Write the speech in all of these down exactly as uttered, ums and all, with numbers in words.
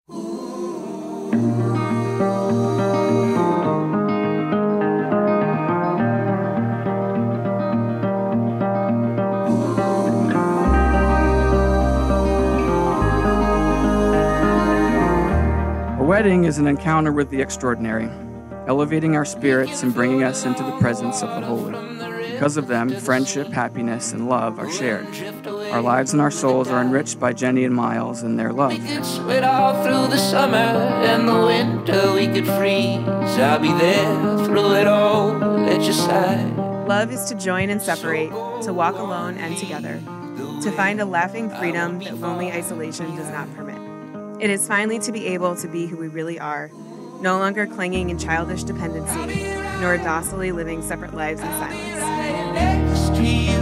A wedding is an encounter with the extraordinary, elevating our spirits and bringing us into the presence of the holy. Because of them, friendship, happiness, and love are shared. Our lives and our souls are enriched by Jenny and Miles and their love. We could sweat all through the summer and the winter we could freeze. I'll be there through it all at your side. Love is to join and separate, to walk alone and together, to find a laughing freedom that lonely isolation does not permit. It is finally to be able to be who we really are, no longer clinging in childish dependency, nor docilely living separate lives in silence. Next to you,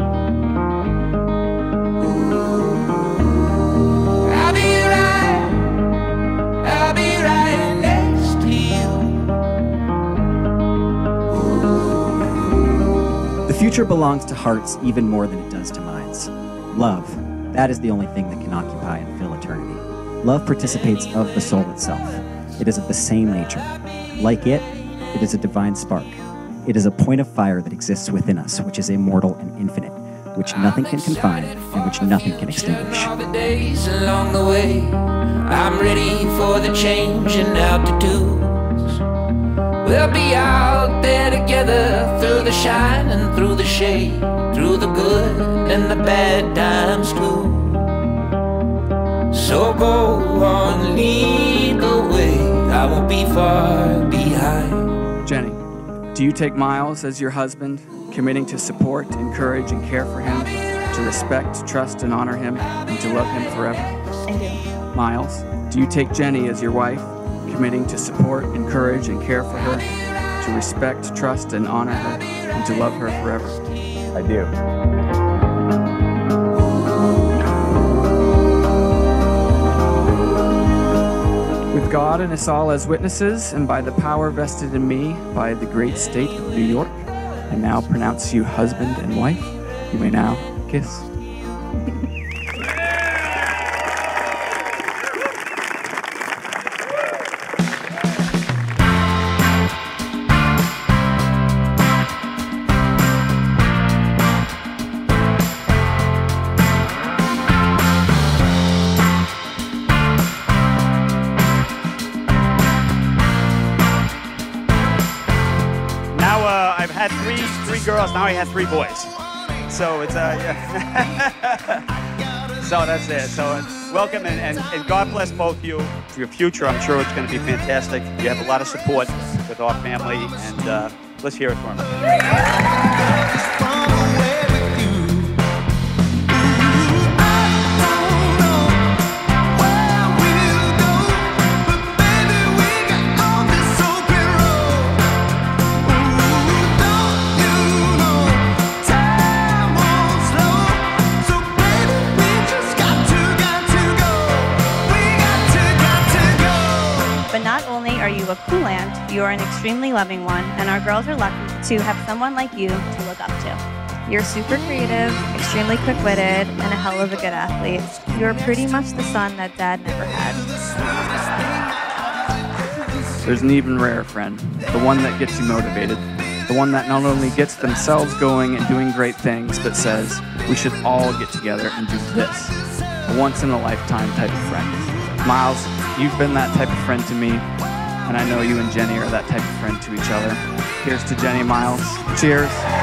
I'll be right, I'll be right next to you. The future belongs to hearts even more than it does to minds. Love, that is the only thing that can occupy and fill eternity. Love participates of the soul itself. It is of the same nature. Like it, it is a divine spark. It is a point of fire that exists within us, which is immortal and infinite, which nothing can confine and which nothing can extinguish. All the days along the way, I'm ready for the change and altitudes. We'll be out there together through the shine and through the shade, through the good and the bad times too. So go on, lead the way, I won't be far behind. Jenny, do you take Miles as your husband, committing to support, encourage, and care for him, to respect, trust, and honor him, and to love him forever? I do. Miles, do you take Jenny as your wife, committing to support, encourage, and care for her, to respect, trust, and honor her, and to love her forever? I do. With God and us all as witnesses, and by the power vested in me by the great state of New York, I now pronounce you husband and wife. You may now kiss. Had three three girls, now I have three boys. So it's uh yeah. So that's it. So uh, welcome and, and, and God bless both of you for your future. I'm sure it's going to be fantastic. You have a lot of support with our family, and uh, let's hear it for them. Not only are you a cool aunt, you are an extremely loving one, and our girls are lucky to have someone like you to look up to. You're super creative, extremely quick-witted, and a hell of a good athlete. You're pretty much the son that Dad never had. There's an even rarer friend, the one that gets you motivated, the one that not only gets themselves going and doing great things, but says, we should all get together and do this. A once-in-a-lifetime type of friend. Miles, you've been that type of friend to me, and I know you and Jenny are that type of friend to each other. Here's to Jenny, Miles. Cheers.